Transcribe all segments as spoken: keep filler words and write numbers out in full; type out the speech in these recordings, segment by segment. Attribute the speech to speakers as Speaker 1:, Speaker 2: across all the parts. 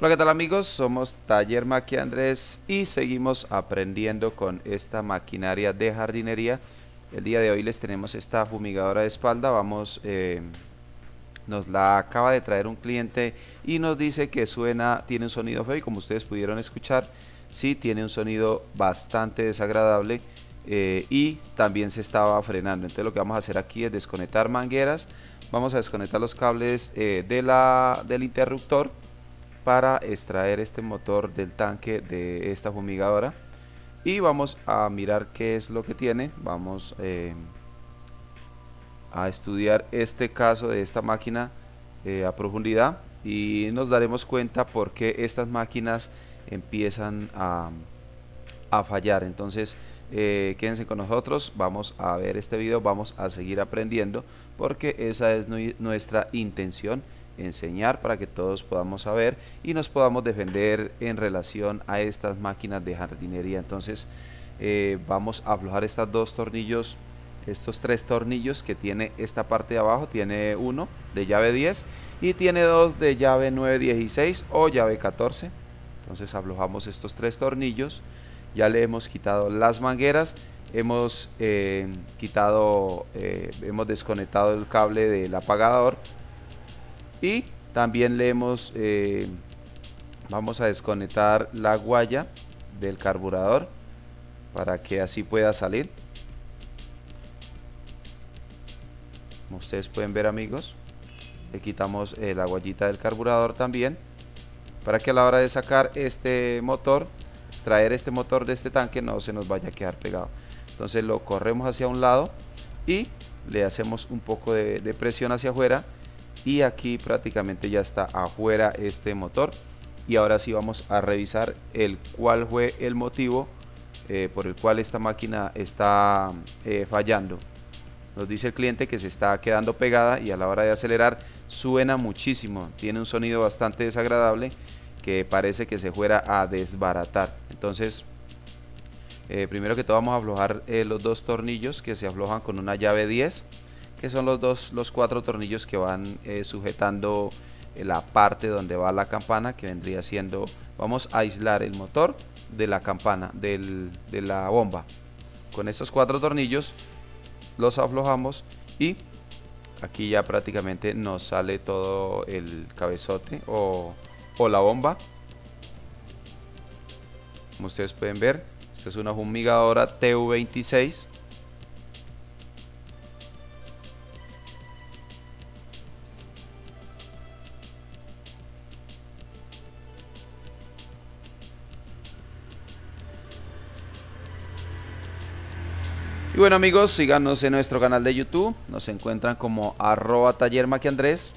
Speaker 1: Hola, ¿qué tal amigos? Somos Taller Maquia Andrés y seguimos aprendiendo con esta maquinaria de jardinería. El día de hoy les tenemos esta fumigadora de espalda. Vamos, eh, nos la acaba de traer un cliente y nos dice que suena, tiene un sonido feo y como ustedes pudieron escuchar, sí tiene un sonido bastante desagradable. Eh, y también se estaba frenando. Entonces lo que vamos a hacer aquí es desconectar mangueras. Vamos a desconectar los cables eh, de la, del interruptor para extraer este motor del tanque de esta fumigadora y vamos a mirar qué es lo que tiene. Vamos eh, a estudiar este caso de esta máquina eh, a profundidad y nos daremos cuenta por qué estas máquinas empiezan a, a fallar. Entonces eh, quédense con nosotros, vamos a ver este video, vamos a seguir aprendiendo porque esa es nuestra intención, enseñar para que todos podamos saber y nos podamos defender en relación a estas máquinas de jardinería. Entonces eh, vamos a aflojar estos dos tornillos, estos tres tornillos que tiene esta parte de abajo. Tiene uno de llave diez y tiene dos de llave nueve dieciséis o llave catorce. Entonces aflojamos estos tres tornillos. Ya le hemos quitado las mangueras, hemos eh, quitado eh, hemos desconectado el cable del apagador y también le hemos eh, vamos a desconectar la guaya del carburador para que así pueda salir. Como ustedes pueden ver amigos, le quitamos eh, la guayita del carburador también para que a la hora de sacar este motor, extraer este motor de este tanque, no se nos vaya a quedar pegado. Entonces lo corremos hacia un lado y le hacemos un poco de, de presión hacia afuera y aquí prácticamente ya está afuera este motor. Y ahora sí vamos a revisar el cuál fue el motivo eh, por el cual esta máquina está eh, fallando. Nos dice el cliente que se está quedando pegada y a la hora de acelerar suena muchísimo, tiene un sonido bastante desagradable que parece que se fuera a desbaratar. Entonces eh, primero que todo vamos a aflojar eh, los dos tornillos que se aflojan con una llave diez, que son los dos los cuatro tornillos que van eh, sujetando eh, la parte donde va la campana, que vendría siendo, vamos a aislar el motor de la campana del, de la bomba. Con estos cuatro tornillos los aflojamos y aquí ya prácticamente nos sale todo el cabezote o, o la bomba. Como ustedes pueden ver, esta es una fumigadora T U veintiséis. Y bueno amigos, síganos en nuestro canal de YouTube, nos encuentran como arroba taller maquia andrés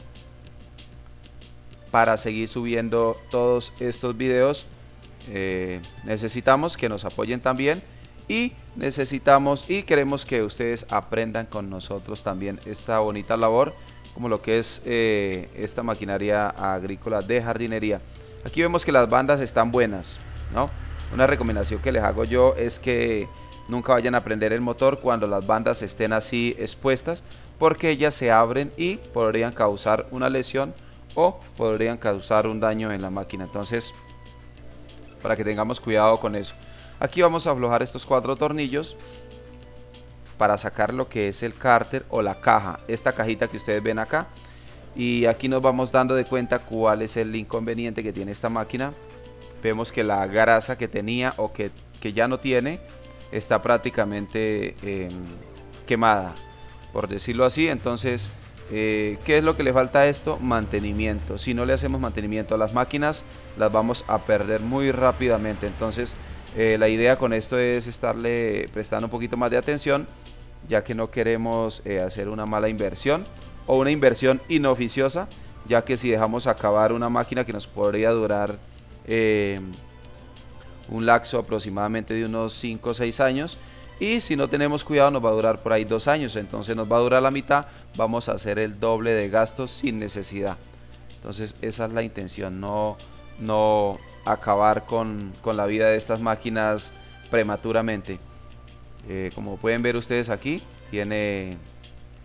Speaker 1: para seguir subiendo todos estos videos. Eh, necesitamos que nos apoyen también y necesitamos y queremos que ustedes aprendan con nosotros también esta bonita labor como lo que es eh, esta maquinaria agrícola de jardinería. Aquí vemos que las bandas están buenas, ¿no? Una recomendación que les hago yo es que nunca vayan a prender el motor cuando las bandas estén así expuestas, porque ellas se abren y podrían causar una lesión o podrían causar un daño en la máquina. Entonces, para que tengamos cuidado con eso. Aquí vamos a aflojar estos cuatro tornillos para sacar lo que es el cárter o la caja, esta cajita que ustedes ven acá. Y aquí nos vamos dando de cuenta cuál es el inconveniente que tiene esta máquina. Vemos que la grasa que tenía o que, que ya no tiene está prácticamente eh, quemada, por decirlo así. Entonces eh, ¿qué es lo que le falta a esto? Mantenimiento. Si no le hacemos mantenimiento a las máquinas, las vamos a perder muy rápidamente. Entonces eh, la idea con esto es estarle prestando un poquito más de atención, ya que no queremos eh, hacer una mala inversión o una inversión inoficiosa, ya que si dejamos acabar una máquina que nos podría durar eh, un lapso aproximadamente de unos cinco o seis años, y si no tenemos cuidado nos va a durar por ahí dos años, entonces nos va a durar la mitad, vamos a hacer el doble de gastos sin necesidad. Entonces esa es la intención, no, no acabar con, con la vida de estas máquinas prematuramente. Eh, como pueden ver ustedes aquí, tiene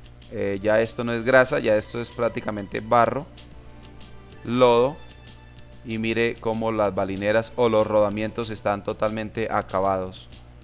Speaker 1: eh, ya esto no es grasa, ya esto es prácticamente barro, lodo, y mire cómo las balineras o los rodamientos están totalmente acabados.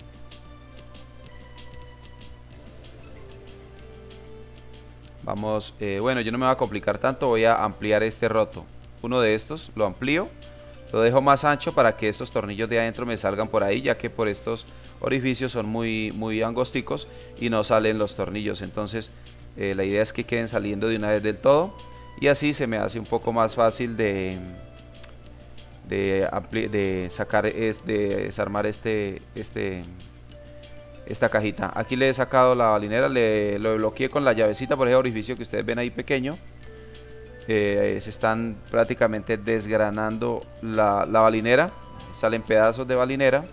Speaker 1: Vamos, eh, bueno, yo no me voy a complicar tanto, voy a ampliar este roto. Uno de estos lo amplío, lo dejo más ancho para que estos tornillos de adentro me salgan por ahí, ya que por estos orificios son muy, muy angosticos y no salen los tornillos. Entonces eh, la idea es que queden saliendo de una vez del todo, y así se me hace un poco más fácil de, de, de sacar, es, de desarmar este, este, esta cajita. Aquí le he sacado la balinera, le lo bloqueé con la llavecita por ese orificio que ustedes ven ahí pequeño. Eh, se están prácticamente desgranando la, la balinera, salen pedazos de balinera.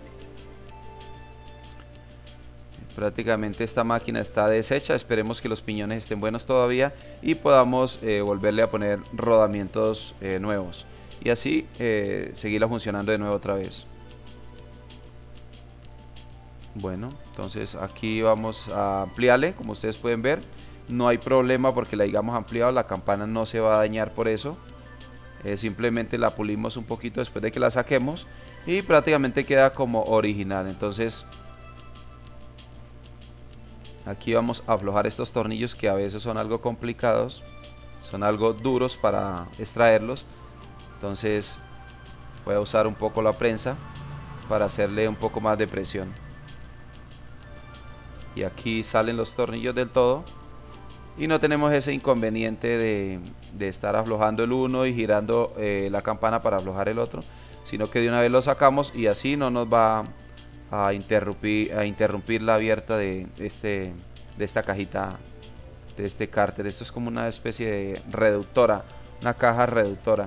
Speaker 1: Prácticamente esta máquina está deshecha, esperemos que los piñones estén buenos todavía y podamos eh, volverle a poner rodamientos eh, nuevos, y así eh, seguirla funcionando de nuevo otra vez. Bueno, entonces aquí vamos a ampliarle, como ustedes pueden ver. No hay problema porque la hayamos ampliado, la campana no se va a dañar por eso. Eh, simplemente la pulimos un poquito después de que la saquemos y prácticamente queda como original. Entonces aquí vamos a aflojar estos tornillos que a veces son algo complicados, son algo duros para extraerlos. Entonces voy a usar un poco la prensa para hacerle un poco más de presión. Y aquí salen los tornillos del todo y no tenemos ese inconveniente de, de estar aflojando el uno y girando eh, la campana para aflojar el otro, sino que de una vez lo sacamos y así no nos va a interrumpir, a interrumpir la abierta de, este, de esta cajita, de este cárter. Esto es como una especie de reductora, una caja reductora.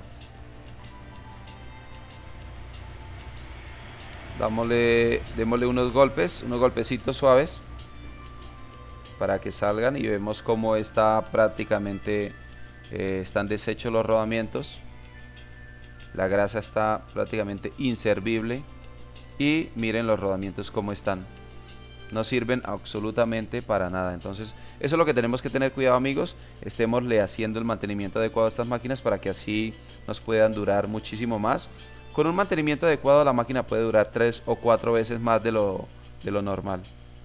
Speaker 1: Dámosle, démosle unos golpes, unos golpecitos suaves para que salgan, y vemos cómo está prácticamente eh, están deshechos los rodamientos. La grasa está prácticamente inservible y miren los rodamientos cómo están, no sirven absolutamente para nada. Entonces eso es lo que tenemos que tener cuidado, amigos. Estémosle haciendo el mantenimiento adecuado a estas máquinas para que así nos puedan durar muchísimo más. Con un mantenimiento adecuado la máquina puede durar tres o cuatro veces más de lo, de lo normal.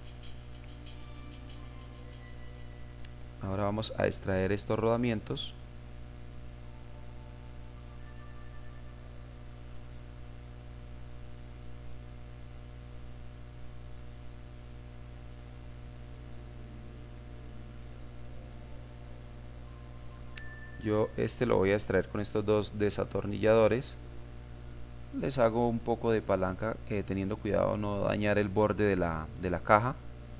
Speaker 1: Ahora vamos a extraer estos rodamientos. Yo este lo voy a extraer con estos dos desatornilladores. Les hago un poco de palanca, eh, teniendo cuidado no dañar el borde de la, de la caja.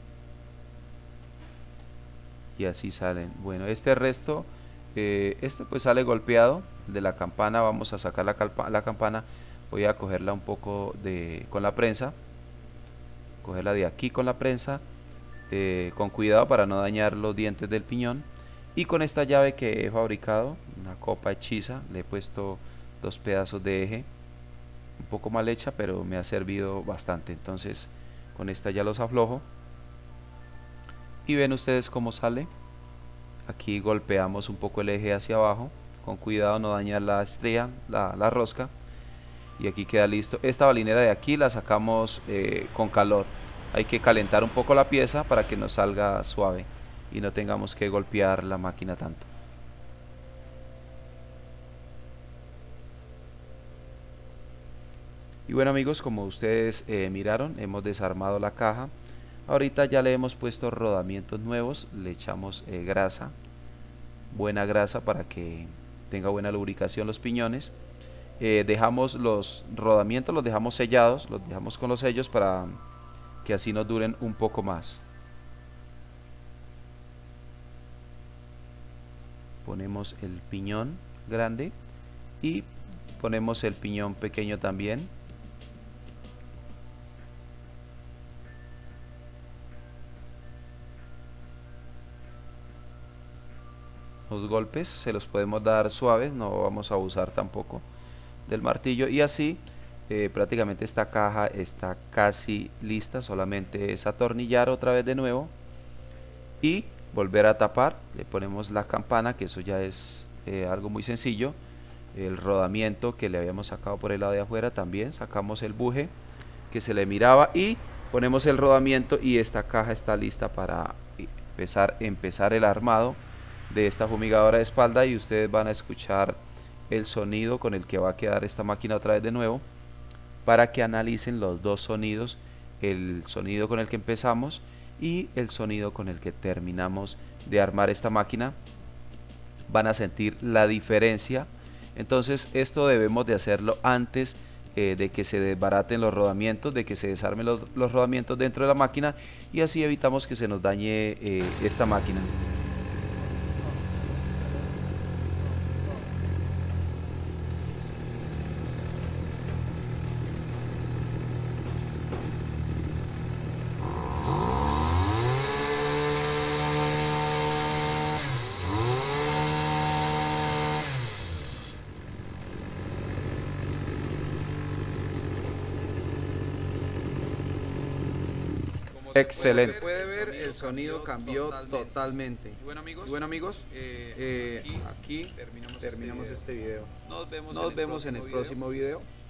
Speaker 1: Y así salen. Bueno, este resto, eh, este pues sale golpeado de la campana. Vamos a sacar la, la campana. Voy a cogerla un poco de, con la prensa. Cogerla de aquí con la prensa, eh, con cuidado para no dañar los dientes del piñón. Y con esta llave que he fabricado, una copa hechiza, le he puesto dos pedazos de eje, un poco mal hecha, pero me ha servido bastante. Entonces con esta ya los aflojo. Y ven ustedes cómo sale. Aquí golpeamos un poco el eje hacia abajo, con cuidado no dañar la estrella, la, la rosca. Y aquí queda listo. Esta balinera de aquí la sacamos eh, con calor. Hay que calentar un poco la pieza para que nos salga suave y no tengamos que golpear la máquina tanto. Y bueno, amigos, como ustedes eh, miraron, hemos desarmado la caja. Ahorita ya le hemos puesto rodamientos nuevos, le echamos eh, grasa, buena grasa para que tenga buena lubricación los piñones. Eh, dejamos los rodamientos, los dejamos sellados, los dejamos con los sellos para que así nos duren un poco más. Ponemos el piñón grande y ponemos el piñón pequeño también. Los golpes se los podemos dar suaves, no vamos a abusar tampoco del martillo, y así eh, prácticamente esta caja está casi lista. Solamente es atornillar otra vez de nuevo y volver a tapar. Le ponemos la campana, que eso ya es eh, algo muy sencillo, el rodamiento que le habíamos sacado por el lado de afuera, también sacamos el buje que se le miraba y ponemos el rodamiento, y esta caja está lista para empezar, empezar el armado de esta fumigadora de espalda, y ustedes van a escuchar el sonido con el que va a quedar esta máquina otra vez de nuevo, para que analicen los dos sonidos, el sonido con el que empezamos y el sonido con el que terminamos de armar esta máquina. Van a sentir la diferencia. Entonces esto debemos de hacerlo antes eh, de que se desbaraten los rodamientos, de que se desarmen los, los rodamientos dentro de la máquina, y así evitamos que se nos dañe eh, esta máquina. Excelente.
Speaker 2: Como puede ver, el sonido cambió totalmente.
Speaker 1: Y bueno, amigos,
Speaker 2: Y bueno, amigos,
Speaker 1: eh,
Speaker 2: eh,
Speaker 1: aquí
Speaker 2: aquí
Speaker 1: terminamos,
Speaker 2: terminamos
Speaker 1: este
Speaker 2: este
Speaker 1: video.
Speaker 2: video.
Speaker 1: Nos vemos,
Speaker 2: Nos
Speaker 1: en,
Speaker 2: vemos
Speaker 1: el
Speaker 2: en el
Speaker 1: próximo
Speaker 2: próximo
Speaker 1: video.
Speaker 2: video.